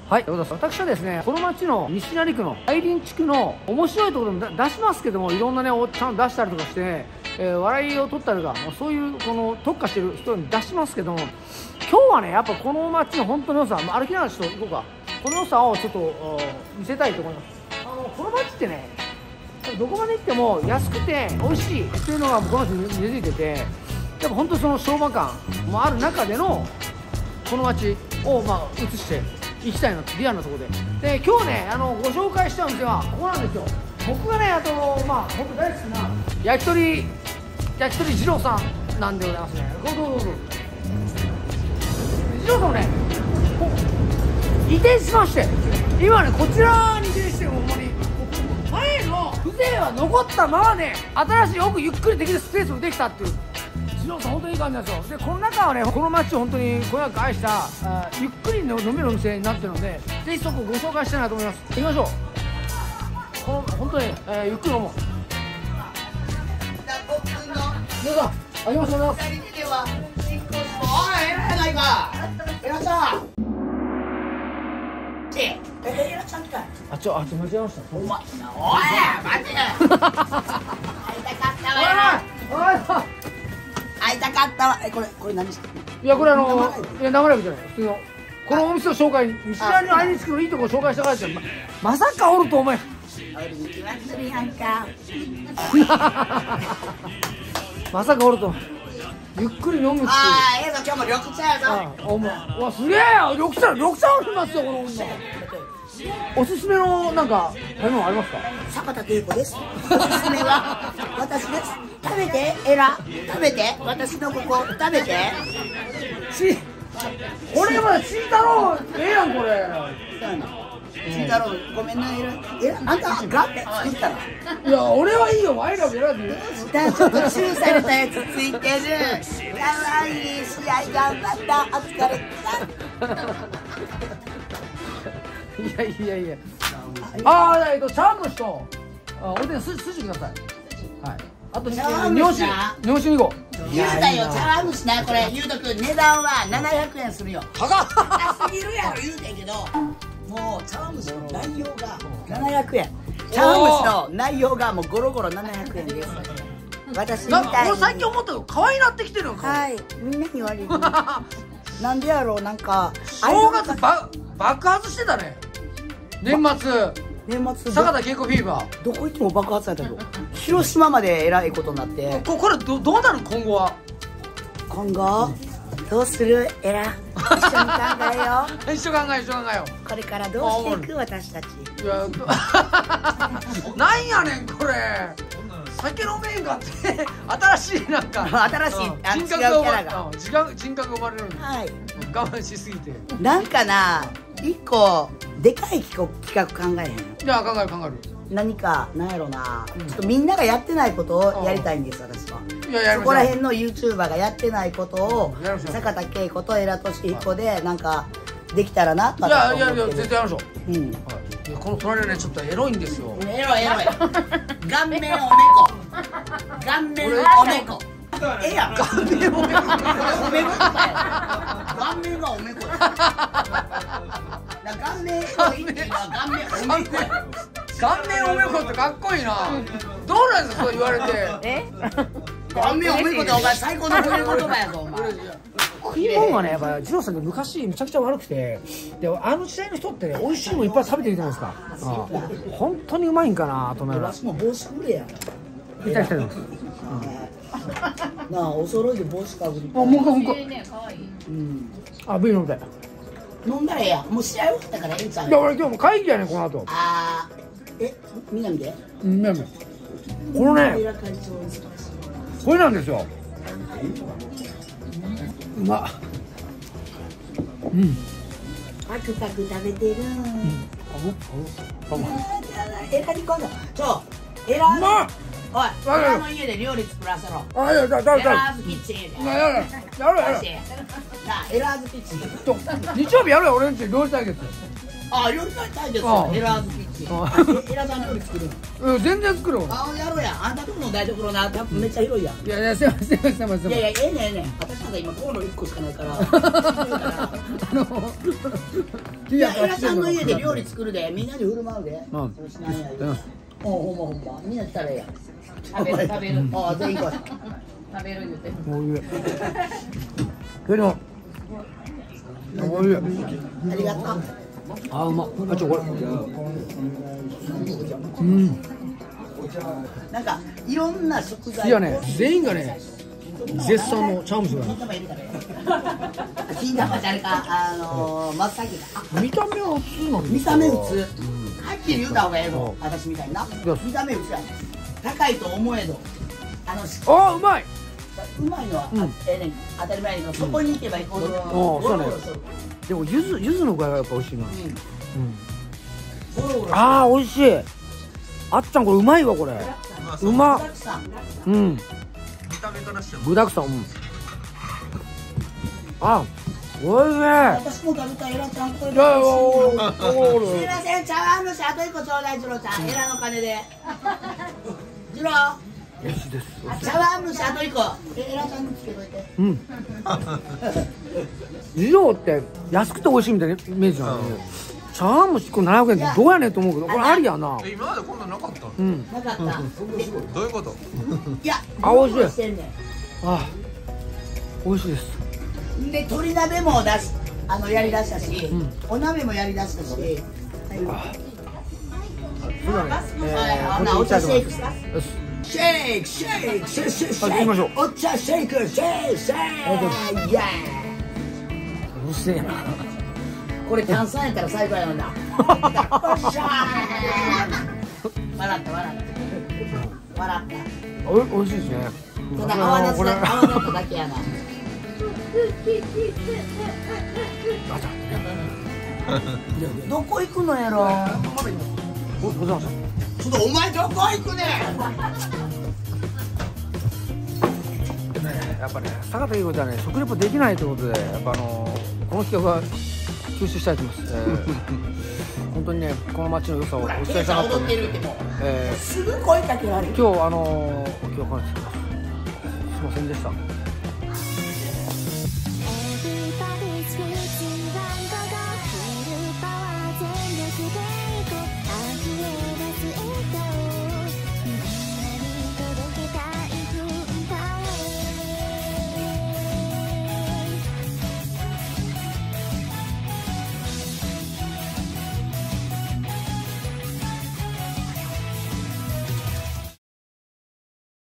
はい、私はですね、この町の西成区の愛林地区の面白いところも出しますけども、いろんなね、おっちゃん出したりとかして、笑いを取ったりとか、もうそういうこの特化してる人に出しますけども、今日はね、やっぱこの町の本当の良さ、歩きながらちょっと行こうか、この良さをちょっと見せたいと思います。この町ってね、どこまで行っても安くて美味しいっていうのがこの町に根付いてて、やっぱ本当にその昭和感もある中でのこの町を映していきたいなと、リアルなところで。今日ね、ご紹介したお店はここなんですよ。僕がね、本当大好きな焼き鳥二郎さんなんでございますね。どうぞ。二郎さんをね、移転しまして、今ね、こちらに移転して、ほんまに前の風情は残ったままで、新しい奥ゆっくりできるスペースもできたっていう。二郎さん本当にいい感じなんですよ。でこの中はね、この街を本当にこよなく愛したゆっくり飲めるお店になってるので、ぜひそこをご紹介したいなと思います。行きましょう。本当に、ゆっくり飲もう。皆さん、ありがとうございます。あ、間違えました。お前、おい、待て。 会いたかったわ。これ何してんの？ いや、これいや、生ライブじゃない。普通のこのお店を紹介、西成の愛林地区のいいところを紹介したからって、まさかおると思え。まさかおるとゆっくり飲むっていう。 ああ、今日も緑茶やぞ。 お前、うわ、すげえよ。緑茶ありますよ、この女。おすすめのなんか食べ物ありますか？ 坂田恵子です。おすすめは私です。食べて、エラ食べて、私のここ食べて。 これまでチー太郎ええやんこれ。 チー太郎ごめんな、エラあんたガッて作ったら。 いや、俺はいいよ。ワイラブエラで言う。 ちょっとチューされたやつついてる。かわいい試合頑張った。お疲れいや。チャームシとおでん筋ください。はい。あと日本酒2合。 言うたよ、茶碗蒸しな、これ言うとく、値段は700円するよ。高すぎるやろ言うてんけど、もう茶碗蒸しの内容が700円。茶碗蒸しの内容がもうゴロゴロ700円です。私みたいに。 俺最近思ったけど可愛いなってきてるよ。 はい、みんなに言われる。なんでやろう、なんか正月爆発してたね。年末坂田恵子フィーバー。 どこ行っても爆発されたよ。広島までえらいことになって。 これどうなる今後は？ 今後どうするエラ一緒に考えよう。一緒考えよう。 これからどうしていく私たち。 いやなんやねんこれ。酒飲めんかって新しいなんか新しい人格が生まれるんで、我慢しすぎてなんかな、一個でかい企画考えへん？ いや、考える。 何かなんやろな、ちょっとみんながやってないことをやりたいんです、私は。そこら辺の YouTuber がやってないことを坂田恵子とエラトシヒコでなんかできたらなと。 いや絶対やりましょう。この隣ね、ちょっとエロいんですよ。 エロい顔面お猫。顔面お猫。ええやん。顔面お猫。おめことかや。顔面がおめこや。顔面おいっていうのは顔面おめこや。 顔面おめこってかっこいいな。どうなんですか、そう言われて。 顔面おめこってお前最高の褒め言葉やぞ、お前。 食い物がね、やっぱ二郎さんって昔めちゃくちゃ悪くて、で時代の人ってね、美味しいもんいっぱい食べてるじゃないですか。本当にうまいんかなと思います。 もう帽子くれや。 いたりしてるんです。 なあ、お揃いで帽子かぶり。 もうかわいい。あ、ビール飲みたい。 飲んだらええやん。もう試合終わったからええんちゃう？ いや、俺今日も会議やねん、この後。 ああ、南で？ 南。このね、これなんですよ。うまっ。 パクパク食べてる。エラに今度、エラ。 うまっ。 おい、エラの家で料理作らせろ。 あ、いや、だ。 エラーズキッチン。 やる。 エラーズキッチン。 日曜日やるよ、俺んち料理対決。 あ、料理対決。エラーズキッチン。 エラさん料理作るの？ うん、全然作るわ。 あ、やろうや。あんたとこの台所な、多分めっちゃ広いやん。 いやいや、すいません、すいません、すいません。 いやいや、ええねんええねん。私なんか今コンロ1個しかないから。いや、エラさんの家で料理作るで、みんなに振る舞うで。 うん。 そうしないや。ほんまほんま。みんな来たらええやん。食べる。ああ、全員来い。食べる言うて。 おいしい。けど、おいしい。 ありがとう。 あ、うまっ。あ、これ。うん。 なんかいろんな食材。 いやね、全員がね、絶賛のチャームスが。 金玉じゃあれか、真っ先だ。 見た目は普通なんです見た目普通。はっきり言うた方がええの。私みたいな。見た目普通やね。高いと思えど。 あ、うまい。 うまいのはええねん。当たり前のそこに行けば行こうと。 そうね。でも柚子の具合がやっぱ美味しいな。ああ、美味しい。あっちゃんこれうまいわこれ。うまっ。うん。見た目からしても具だくさん。あ、おいしい。 私も食べたい。エラちゃんこれ。すいません、茶碗蒸しあと1個ちょうだい、ジローちゃん。エラの金で。ジロー。茶碗蒸しあと1個。エラちゃんにつけといて。うん。 ジローって安くて美味しいみたいなイメージなんで。茶碗蒸しこれ700円ってどうやねんと思うけど、これありやな。 今までこんなんなかった。 うん。なかった。どういうこと？ いや、 あ、美味しい。あ、美味しいです。 で、鶏鍋もやりだしたし、お鍋もやりだしたし。そうだね。 お茶シェイクした。シェイク、シェイク、シェイク、シェイク。行きましょう。お茶シェイク、シェイク、シェイク。イエーイ。 うるせえな。 これ炭酸やったら最高やもんな。笑った笑った。 おいしいですね。 ただ泡立っただけやな。どこ行くのやろ。 ございます。 ちょっとお前どこ行くねん。 やっぱね、坂田優子ちゃんね、食レポできないということで、やっぱこの企画は休止したいと思います。本当にね、この街の良さをお伝えしたかったんで、 すぐ声かけられる。 今日今日はすいませんでした。